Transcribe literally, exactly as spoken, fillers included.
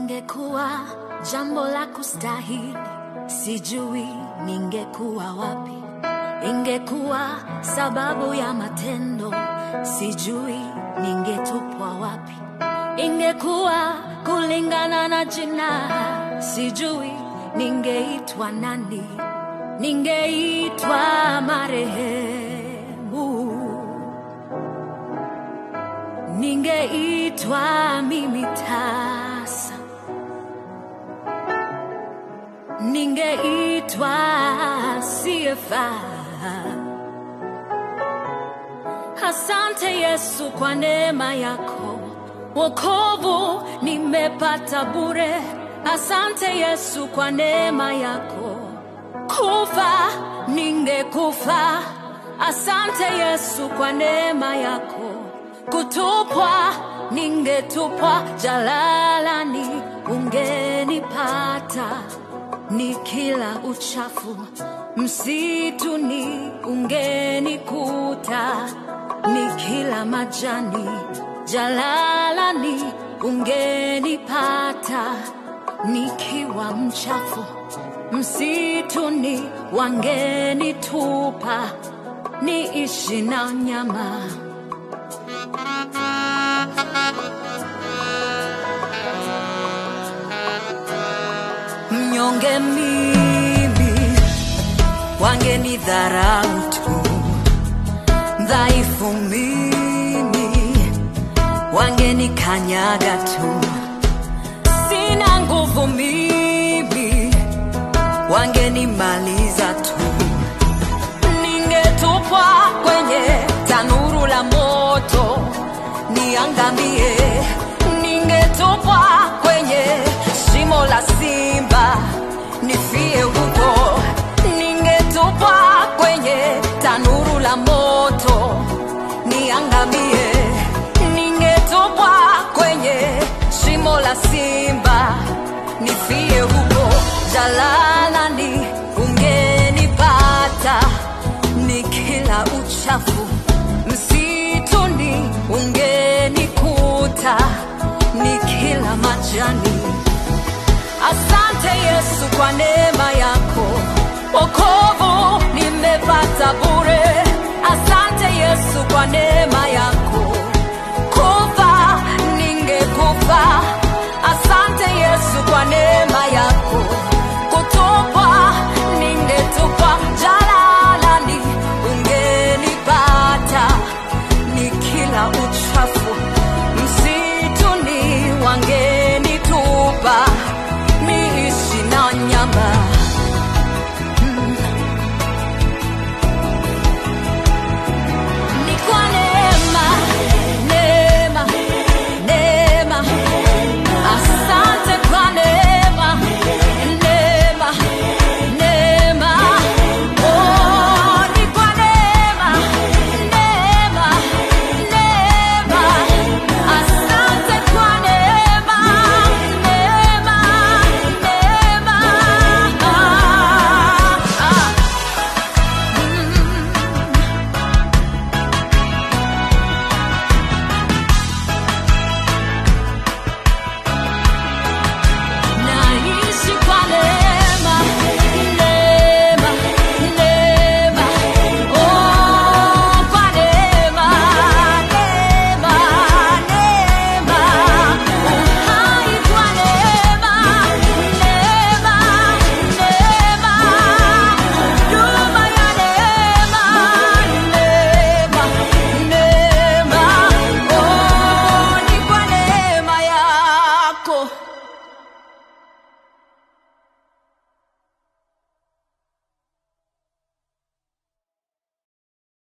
Ingekuwa jambo la kustahili, sijui ningekuwa wapi. Ingekuwa sababu ya matendo, sijui ningetupwa wapi. Ingekuwa kulingana na jina, sijui ningeitwa nani. Ningeitwa marehemu, ningeitwa mimi tasa, ningeitwa siyefaa. Asante Yesu kwa neema yako, wokovu nimepata bure. Asante Yesu kwa neema yako, kufa ningekufa. Asante Yesu kwa neema yako, kutupwa ningetupwa jalalani, ungenipata. Nikila uchafu msituni ungenikuta, nikila majani jalalani ungenipata. Nikiwa mchafu msituni wangenitupa, niishi na nyama. Mnyonge mimi wangenidharau tu, dhaifu mimi wangenikanyaga tu. Sina nguvu mimi wangenimaliza tu. Ningetupwa kwenye tanuru la moto niangamie. Ningetupwa kwenye shimo la simba nifie huko. Ningetupwa kwenye tanuru la moto niangamie. Ningetupwa kwenye shimo la simba nifie huko. Jalalani ungenipata, nikila uchafu msituni ungenikuta, nikila majani. Asante Yesu kwa neema yako, wokovu nimepata bure.